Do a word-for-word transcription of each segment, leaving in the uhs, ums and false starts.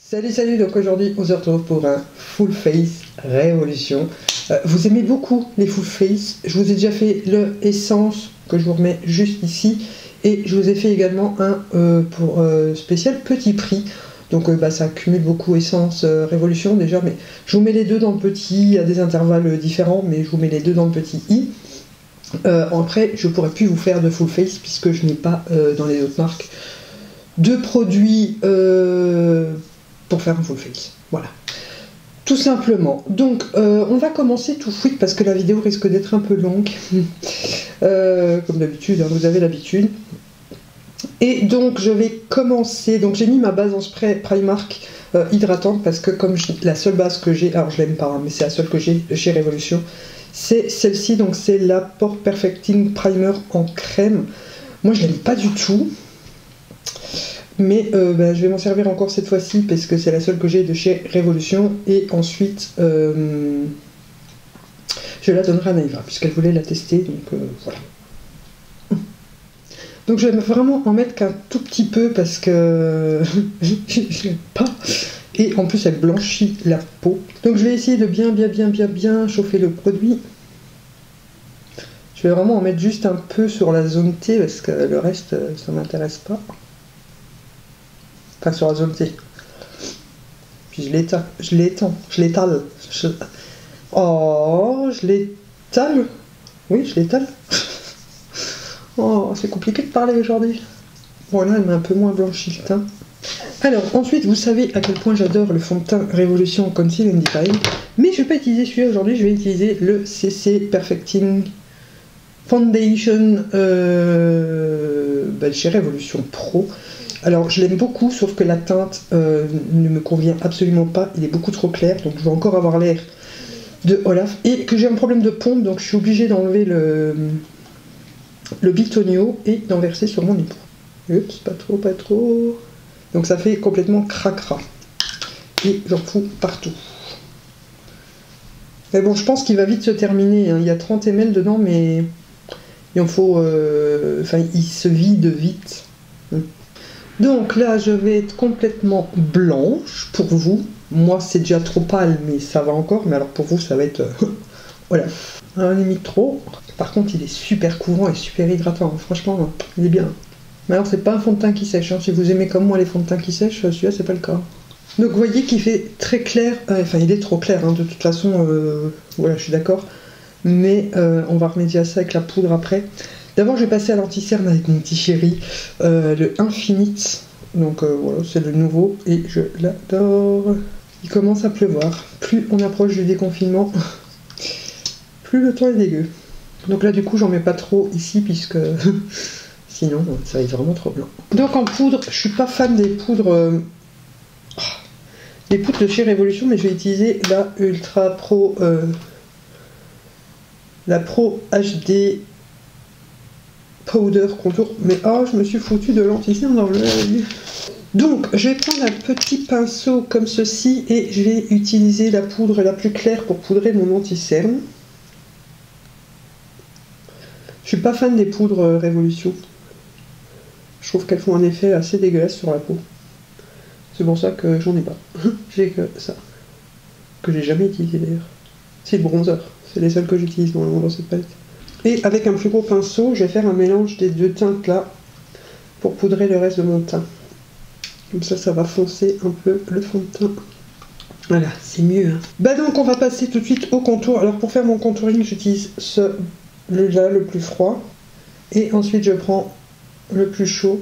Salut salut, donc aujourd'hui on se retrouve pour un full face révolution. Euh, vous aimez beaucoup les full face, je vous ai déjà fait le essence que je vous remets juste ici et je vous ai fait également un euh, pour euh, spécial petit prix. Donc euh, bah, ça accumule beaucoup essence euh, révolution déjà, mais je vous mets les deux dans le petit à des intervalles différents, mais je vous mets les deux dans le petit i. Euh, après je pourrais plus vous faire de full face puisque je n'ai pas euh, dans les autres marques de produits euh, pour faire un full face, voilà, tout simplement. Donc euh, on va commencer tout de suite parce que la vidéo risque d'être un peu longue, euh, comme d'habitude, hein, vous avez l'habitude. Et donc je vais commencer, donc j'ai mis ma base en spray Primark euh, hydratante parce que comme je, la seule base que j'ai, alors je l'aime pas, hein, mais c'est la seule que j'ai chez Révolution, c'est celle-ci, donc c'est la Pore Perfecting Primer en crème. Moi je l'aime pas du tout. Mais euh, bah, je vais m'en servir encore cette fois-ci parce que c'est la seule que j'ai de chez Révolution. Et ensuite, euh, je la donnerai à Naïva puisqu'elle voulait la tester. Donc euh, voilà. Donc je vais vraiment en mettre qu'un tout petit peu parce que je l'aime pas. Et en plus, elle blanchit la peau. Donc je vais essayer de bien, bien, bien, bien, bien chauffer le produit. Je vais vraiment en mettre juste un peu sur la zone T parce que le reste, ça m'intéresse pas. Enfin, sur la zone T. Puis je l'étale, je l'étends, je l'étale. Je... Oh, je l'étale. Oui, je l'étale. Oh, c'est compliqué de parler aujourd'hui. Bon, là, elle m'a un peu moins blanchi le teint. Alors, ensuite, vous savez à quel point j'adore le fond de teint Révolution Conceal and Define. Mais je vais pas utiliser celui-là aujourd'hui, je vais utiliser le C C Perfecting Foundation euh, bah, chez Révolution Pro. Alors je l'aime beaucoup, sauf que la teinte euh, ne me convient absolument pas, il est beaucoup trop clair, donc je vais encore avoir l'air de Olaf, et que j'ai un problème de pompe, donc je suis obligée d'enlever le, le bitonio et d'en verser sur mon épaule. Oups, pas trop, pas trop. Donc ça fait complètement cracra. Et j'en fous partout. Mais bon, je pense qu'il va vite se terminer, hein. Il y a trente millilitres dedans, mais il en faut... Euh... Enfin, il se vide vite. Donc là, je vais être complètement blanche pour vous. Moi, c'est déjà trop pâle, mais ça va encore. Mais alors pour vous, ça va être... Euh, voilà. Un limite trop. Par contre, il est super couvrant et super hydratant. Franchement, il est bien. Mais alors, c'est pas un fond de teint qui sèche. Hein. Si vous aimez comme moi les fonds de teint qui sèchent, celui-là, c'est pas le cas. Donc, vous voyez qu'il fait très clair. Euh, enfin, il est trop clair. Hein. De toute façon, euh, voilà, je suis d'accord. Mais euh, on va remédier à ça avec la poudre après. D'abord, je vais passer à l'anti-cerne avec mon petit chéri, euh, le Infinite. Donc euh, voilà, c'est le nouveau et je l'adore. Il commence à pleuvoir. Plus on approche du déconfinement, plus le temps est dégueu. Donc là, du coup, j'en mets pas trop ici puisque sinon, ça va être vraiment trop blanc. Donc en poudre, je suis pas fan des poudres, euh... des poudres de chez Révolution, mais je vais utiliser la Ultra Pro, euh... la Pro H D. Powder contour, mais oh, je me suis foutu de l'anti-cerne dans l'œil. Donc, je vais prendre un petit pinceau comme ceci et je vais utiliser la poudre la plus claire pour poudrer mon anti-cerne. Je suis pas fan des poudres Révolution. Je trouve qu'elles font un effet assez dégueulasse sur la peau. C'est pour ça que j'en ai pas. J'ai que ça. Que j'ai jamais utilisé d'ailleurs. C'est le bronzer. C'est les seuls que j'utilise normalement dans cette palette. Et avec un plus gros pinceau, je vais faire un mélange des deux teintes là pour poudrer le reste de mon teint. Comme ça, ça va foncer un peu le fond de teint. Voilà, c'est mieux. Hein. Bah donc, on va passer tout de suite au contour. Alors pour faire mon contouring, j'utilise ce là, le plus froid. Et ensuite, je prends le plus chaud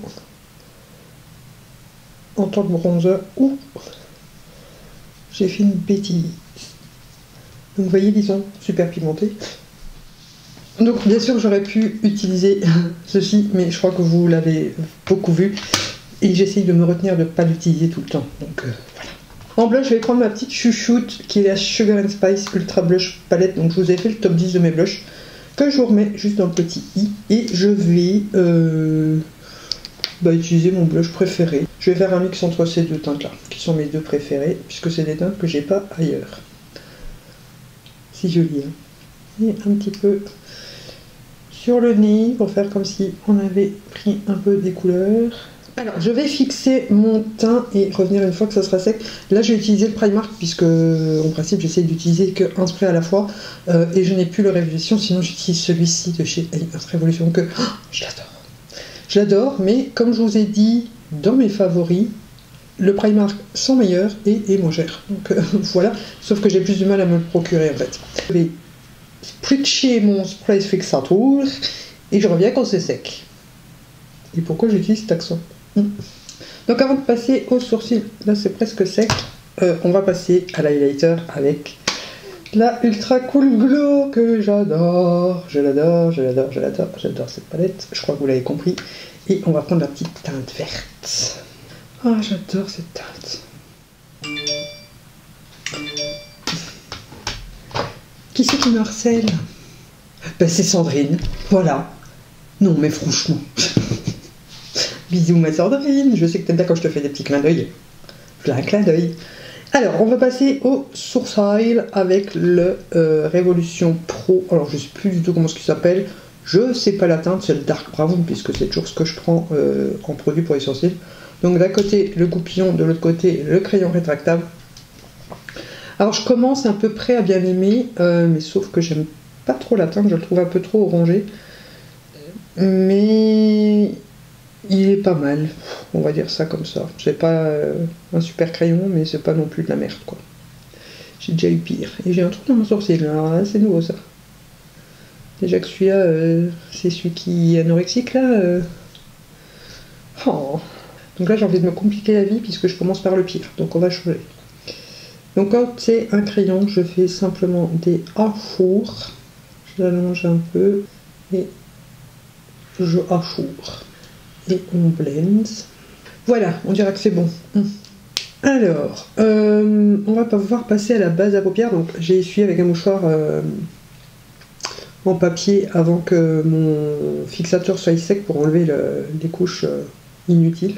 en tant que bronzer. Ouh, j'ai fait une bêtise. Donc vous voyez, ils sont super pigmentés. Donc bien sûr j'aurais pu utiliser ceci, mais je crois que vous l'avez beaucoup vu et j'essaye de me retenir de ne pas l'utiliser tout le temps. Donc euh, voilà. En blush, je vais prendre ma petite chouchoute qui est la Sugar and Spice Ultra Blush Palette. Donc je vous ai fait le top dix de mes blushs que je vous remets juste dans le petit i et je vais euh, bah, utiliser mon blush préféré. Je vais faire un mix entre ces deux teintes là qui sont mes deux préférées puisque c'est des teintes que j'ai pas ailleurs. C'est joli, hein. Et un petit peu sur le nez pour faire comme si on avait pris un peu des couleurs. Alors, je vais fixer mon teint et revenir une fois que ça sera sec. Là, j'ai utilisé le Primark puisque, en principe, j'essaie d'utiliser qu'un spray à la fois. Euh, et je n'ai plus le Révolution, sinon j'utilise celui-ci de chez Révolution que oh, je l'adore. Je l'adore, mais comme je vous ai dit dans mes favoris, le Primark sont meilleurs et est moins cher. Donc euh, voilà, sauf que j'ai plus de mal à me le procurer en fait. Je vais spritcher mon spray fixateur et je reviens quand c'est sec. Et pourquoi j'utilise cet accent? Donc avant de passer au sourcil, là c'est presque sec, euh, on va passer à l'highlighter avec la Ultra Cool Glow que j'adore. Je l'adore, je l'adore, je l'adore, j'adore cette palette, je crois que vous l'avez compris. Et on va prendre la petite teinte verte. Ah, oh, j'adore cette teinte. Qui c'est qui me harcèle? Ben c'est Sandrine, voilà. Non mais franchement... Bisous ma Sandrine, je sais que t'aimes bien quand je te fais des petits clins d'œil. Je fais un clin d'œil. Alors, on va passer au sourcil avec le euh, Révolution Pro. Alors, je sais plus du tout comment ce qu'il s'appelle. Je sais pas la teinte, c'est le Dark Brown, puisque c'est toujours ce que je prends euh, en produit pour les sourcils. Donc, d'un côté, le goupillon, de l'autre côté, le crayon rétractable. Alors, je commence à peu près à bien aimer, euh, mais sauf que j'aime pas trop la teinte, je le trouve un peu trop orangé. Mais... il est pas mal, on va dire ça comme ça. C'est pas euh, un super crayon, mais c'est pas non plus de la merde, quoi. J'ai déjà eu pire. Et j'ai un truc dans mon sourcil, alors là, c'est nouveau, ça. Déjà que celui-là, euh, c'est celui qui est anorexique, là. Euh... Oh. Donc là, j'ai envie de me compliquer la vie, puisque je commence par le pire. Donc on va changer. Donc quand c'est un crayon, je fais simplement des hachours. Je l'allonge un peu, et je hachoure. Et on blend. Voilà, on dirait que c'est bon. Alors, euh, on va pouvoir passer à la base à paupières. Donc, j'ai essuyé avec un mouchoir euh, en papier avant que mon fixateur soit sec pour enlever le, les couches euh, inutiles.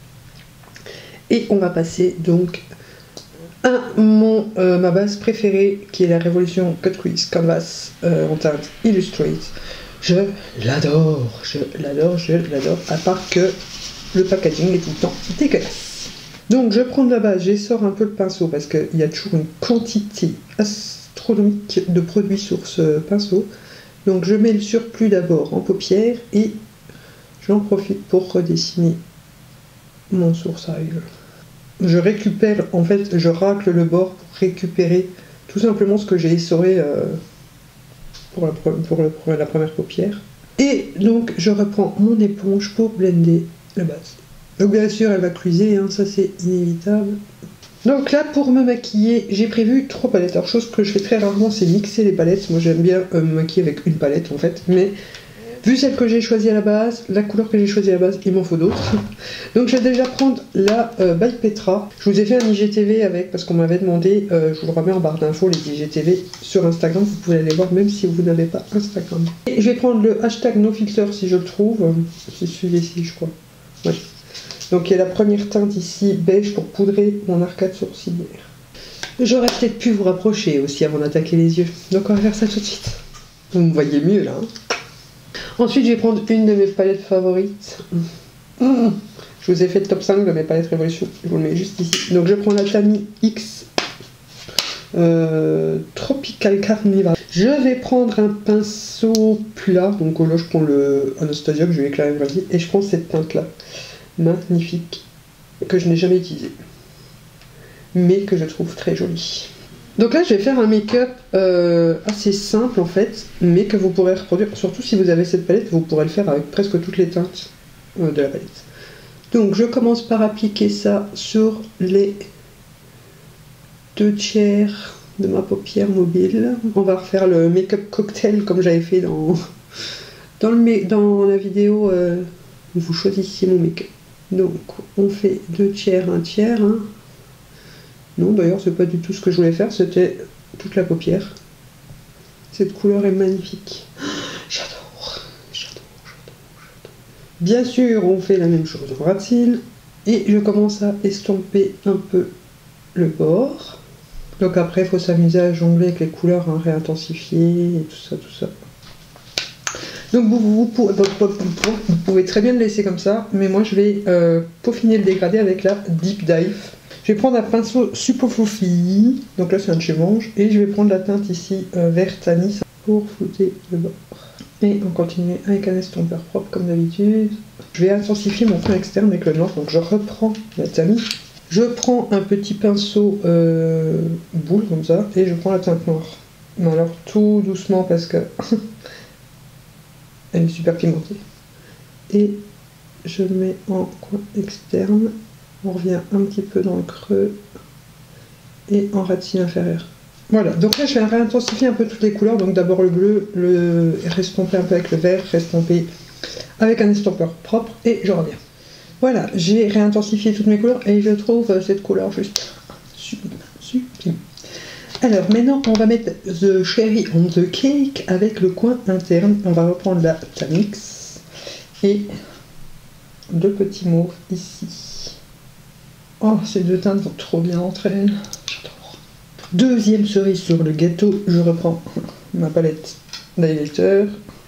Et on va passer donc à mon, euh, ma base préférée qui est la Révolution Cut Crease Canvas euh, en teinte Illustrate. Je l'adore, je l'adore, je l'adore, à part que le packaging est tout le temps dégueulasse. Donc je prends de la base, j'essore un peu le pinceau parce qu'il y a toujours une quantité astronomique de produits sur ce pinceau. Donc je mets le surplus d'abord en paupières et j'en profite pour redessiner mon sourcil. Je récupère, en fait, je racle le bord pour récupérer tout simplement ce que j'ai essoré euh, Pour la, pour, le, pour la première paupière. Et donc je reprends mon éponge pour blender la base. Donc bien sûr elle va cruiser, hein, ça c'est inévitable. Donc là pour me maquiller, j'ai prévu trois palettes. Alors chose que je fais très rarement, c'est mixer les palettes. Moi j'aime bien euh, me maquiller avec une palette en fait, mais vu celle que j'ai choisie à la base, la couleur que j'ai choisie à la base, il m'en faut d'autres. Donc je vais déjà prendre la euh, by Petra. Je vous ai fait un I G T V avec, parce qu'on m'avait demandé, euh, je vous le remets en barre d'infos, les I G T V sur Instagram, vous pouvez aller voir même si vous n'avez pas Instagram. Et je vais prendre le hashtag NoFilter si je le trouve, c'est celui-ci je crois. Ouais. Donc il y a la première teinte ici, beige, pour poudrer mon arcade sourcilière. J'aurais peut-être pu vous rapprocher aussi avant d'attaquer les yeux, donc on va faire ça tout de suite. Vous me voyez mieux là, hein. Ensuite, je vais prendre une de mes palettes favorites. Mmh. Je vous ai fait le top cinq de mes palettes Révolution. Je vous le mets juste ici. Donc, je prends la Tamiya X euh, Tropical Carnival. Je vais prendre un pinceau plat. Donc là, je prends le Anastasia que je vais éclairer vas-y. Et je prends cette teinte-là. Magnifique. Que je n'ai jamais utilisée. Mais que je trouve très jolie. Donc là, je vais faire un make-up euh, assez simple en fait, mais que vous pourrez reproduire, surtout si vous avez cette palette, vous pourrez le faire avec presque toutes les teintes euh, de la palette. Donc je commence par appliquer ça sur les deux tiers de ma paupière mobile. On va refaire le make-up cocktail comme j'avais fait dans, dans, le, dans la vidéo euh, où vous choisissiez mon make-up. Donc on fait deux tiers, un tiers, hein. Non, d'ailleurs, c'est pas du tout ce que je voulais faire, c'était toute la paupière. Cette couleur est magnifique. J'adore, j'adore, j'adore, j'adore. Bien sûr, on fait la même chose au ras de cils. Et je commence à estomper un peu le bord. Donc après, il faut s'amuser à jongler avec les couleurs, hein, réintensifier et tout ça, tout ça. Donc vous, vous, vous, vous pouvez très bien le laisser comme ça, mais moi je vais euh, peaufiner le dégradé avec la Deep Dive. Je vais prendre un pinceau Super Fluffy, donc là c'est un de chez Mange, et je vais prendre la teinte ici euh, verte anis pour flouter le bord. Et on continue avec un estompeur propre comme d'habitude. Je vais intensifier mon coin externe avec le noir, donc je reprends la tamis. Je prends un petit pinceau euh, boule comme ça, et je prends la teinte noire. Mais alors tout doucement parce que elle est super pigmentée. Et je le mets en coin externe. On revient un petit peu dans le creux et en ratine inférieure. Voilà, donc là je vais réintensifier un peu toutes les couleurs. Donc d'abord le bleu, le restomper un peu avec le vert, restomper avec un estompeur propre et je reviens. Voilà, j'ai réintensifié toutes mes couleurs et je trouve cette couleur juste sublime, sublime. Alors maintenant on va mettre The Cherry on the Cake avec le coin interne. On va reprendre la Tamix et deux petits mauves ici. Oh, ces deux teintes vont trop bien entre elles. J'adore. Deuxième cerise sur le gâteau. Je reprends ma palette d'highlighter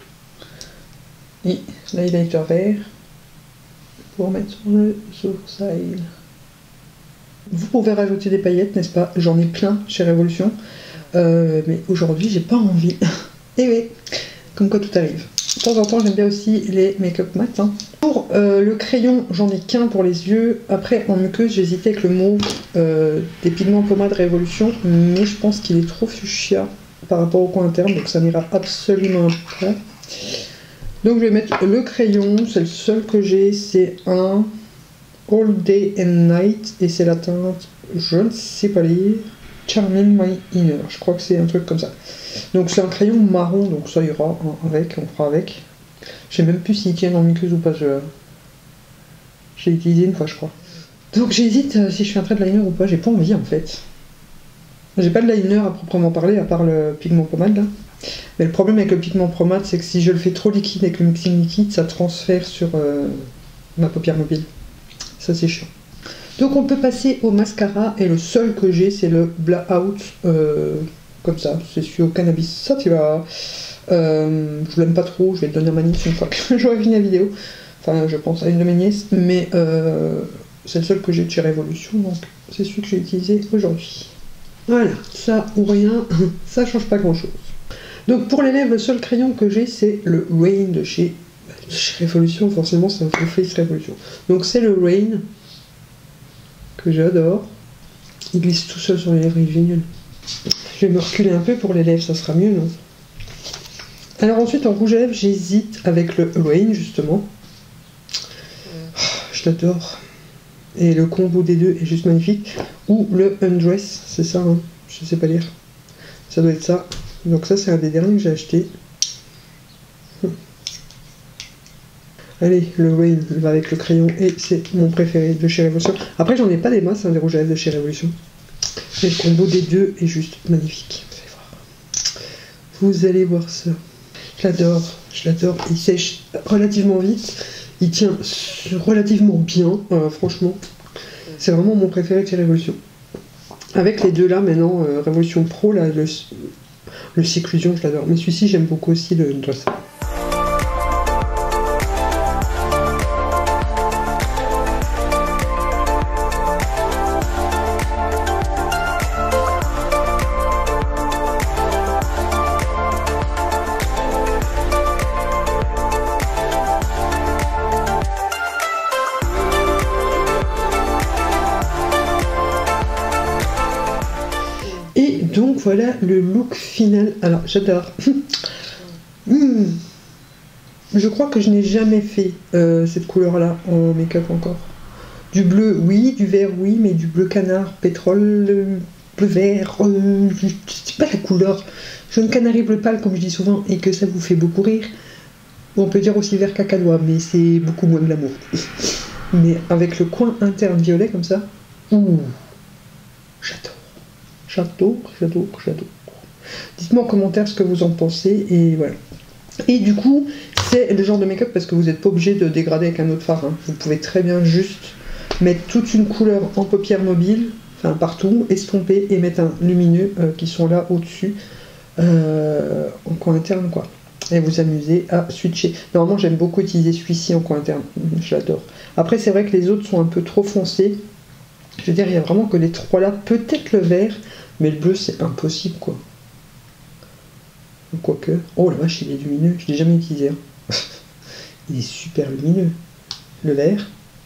et l'highlighter vert pour mettre sur le sourcil. Vous pouvez rajouter des paillettes, n'est-ce pas? J'en ai plein chez Révolution. Euh, mais aujourd'hui, j'ai pas envie. Et oui, comme quoi tout arrive. De temps en temps, j'aime bien aussi les make-up mat. Hein. Pour euh, le crayon, j'en ai qu'un pour les yeux. Après, en muqueuse, j'hésitais avec le mauve euh, des pigments pommade Révolution. Mais je pense qu'il est trop fuchsia par rapport au coin interne. Donc ça n'ira absolument pas. Donc je vais mettre le crayon. C'est le seul que j'ai. C'est un All Day and Night. Et c'est la teinte, je ne sais pas lire. Charming My Inner. Je crois que c'est un truc comme ça. Donc c'est un crayon marron, donc ça ira avec, on fera avec. Je sais même plus s'il tient en muqueuse ou pas. Je... J'ai utilisé une fois, je crois. Donc j'hésite euh, si je fais un trait de liner ou pas. J'ai pas envie en fait. J'ai pas de liner à proprement parler, à part le pigment pommade là. Mais le problème avec le pigment pommade, c'est que si je le fais trop liquide avec le mixing liquide, ça transfère sur euh, ma paupière mobile. Ça c'est chiant. Donc on peut passer au mascara et le seul que j'ai c'est le Blowout euh, comme ça, c'est celui au cannabis sativa. Euh, je l'aime pas trop, je vais le donner à ma nièce une fois que j'aurai fini la vidéo. Enfin je pense à une de mes nièces, mais euh, c'est le seul que j'ai de chez Révolution, donc c'est celui que j'ai utilisé aujourd'hui. Voilà, ça ou rien, ça change pas grand chose. Donc pour les lèvres, le seul crayon que j'ai c'est le Rain de chez, chez Révolution, forcément c'est un Full Face Révolution. Donc c'est le Rain que j'adore. Il glisse tout seul sur les lèvres, il est génial. Je vais me reculer un peu pour les lèvres, ça sera mieux, non? Alors ensuite, en rouge à lèvres, j'hésite avec le Rain, justement. Oh, je l'adore. Et le combo des deux est juste magnifique. Ou le Undress, c'est ça, hein, je sais pas lire. Ça doit être ça. Donc ça, c'est un des derniers que j'ai acheté. Allez, le Rain va avec le crayon et c'est mon préféré de chez Révolution. Après, j'en ai pas des masses, hein, des rouges à lèvres de chez Révolution. Mais le combo des deux est juste magnifique. Vous allez voir. Vous allez voir ça. Je l'adore, je l'adore. Il sèche relativement vite. Il tient relativement bien, euh, franchement. C'est vraiment mon préféré de chez Révolution. Avec les deux là, maintenant, euh, Révolution Pro, là, le, le Cyclusion, je l'adore. Mais celui-ci, j'aime beaucoup aussi le Dress. Et donc voilà le look final. Alors j'adore. mmh. Je crois que je n'ai jamais fait euh, cette couleur là en make-up encore. Du bleu oui, du vert oui, mais du bleu canard, pétrole, euh, bleu vert, euh, je ne sais pas la couleur. Jaune canari bleu pâle comme je dis souvent et que ça vous fait beaucoup rire. On peut dire aussi vert cacadois, mais c'est beaucoup moins glamour. Mais avec le coin interne violet comme ça, ouh, j'adore. J'adore, j'adore, j'adore. Dites-moi en commentaire ce que vous en pensez et voilà. Et du coup, c'est le genre de make-up parce que vous n'êtes pas obligé de dégrader avec un autre fard. Hein. Vous pouvez très bien juste mettre toute une couleur en paupières mobiles, enfin partout, estomper et mettre un lumineux euh, qui sont là au-dessus, euh, en coin interne quoi. et vous amuser à switcher. Normalement, j'aime beaucoup utiliser celui-ci en coin interne. Je l'adore. Après, c'est vrai que les autres sont un peu trop foncés. Je veux dire, il n'y a vraiment que les trois là. Peut-être le vert, mais le bleu, c'est impossible, quoi. Quoique... Oh la vache, il est lumineux. Je ne l'ai jamais utilisé. Hein. Il est super lumineux. Le vert.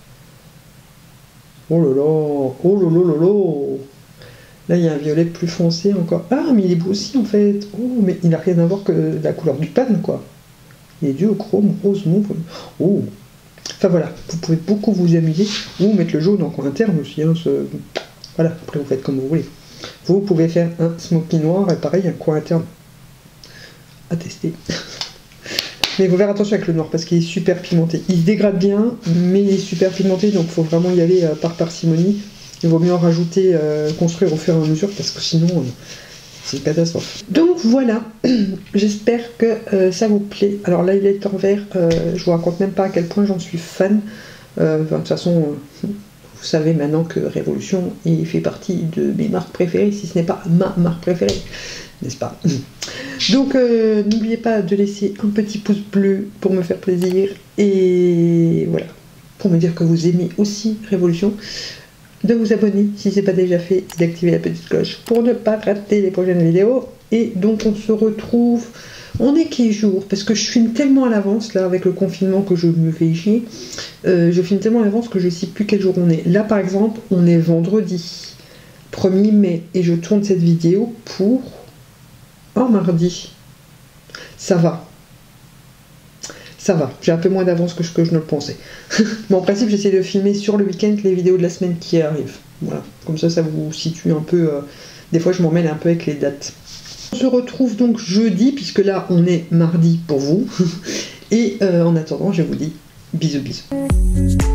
Oh là là. Oh là là là là. Là, il y a un violet plus foncé encore. Ah, mais il est beau aussi, en fait. Oh, mais il n'a rien à voir que la couleur du pan, quoi. Il est dû au chrome, rose, mauve. Oh. Enfin, voilà. Vous pouvez beaucoup vous amuser. Ou mettre le jaune en coin interne aussi. Hein, ce... Voilà. Après, vous faites comme vous voulez. Vous pouvez faire un smoky noir et pareil, un coin interne à tester. Mais il faut faire attention avec le noir parce qu'il est super pigmenté. Il se dégrade bien, mais il est super pigmenté. Donc, il faut vraiment y aller euh, par parcimonie. Il vaut mieux en rajouter, euh, construire au fur et à mesure, parce que sinon, euh, c'est une catastrophe. Donc voilà, j'espère que euh, ça vous plaît. Alors là, il est en vert, euh, je vous raconte même pas à quel point j'en suis fan. Euh, de toute façon, euh, vous savez maintenant que Révolution, il fait partie de mes marques préférées, si ce n'est pas ma marque préférée, n'est-ce pas? Donc euh, n'oubliez pas de laisser un petit pouce bleu pour me faire plaisir, et voilà, pour me dire que vous aimez aussi Révolution. De vous abonner si ce n'est pas déjà fait, d'activer la petite cloche pour ne pas rater les prochaines vidéos. Et donc on se retrouve, on est quel jour? Parce que je filme tellement à l'avance, là, avec le confinement que je me fais chier, euh, je filme tellement à l'avance que je ne sais plus quel jour on est. Là par exemple, on est vendredi premier mai, et je tourne cette vidéo pour... Oh, mardi. Ça va. Ça va, j'ai un peu moins d'avance que ce que je ne le pensais. Mais en principe, j'essaie de filmer sur le week-end les vidéos de la semaine qui arrivent. Voilà, comme ça, ça vous situe un peu... Euh... Des fois, je m'en mêle un peu avec les dates. On se retrouve donc jeudi, puisque là, on est mardi pour vous. Et euh, en attendant, je vous dis bisous, bisous.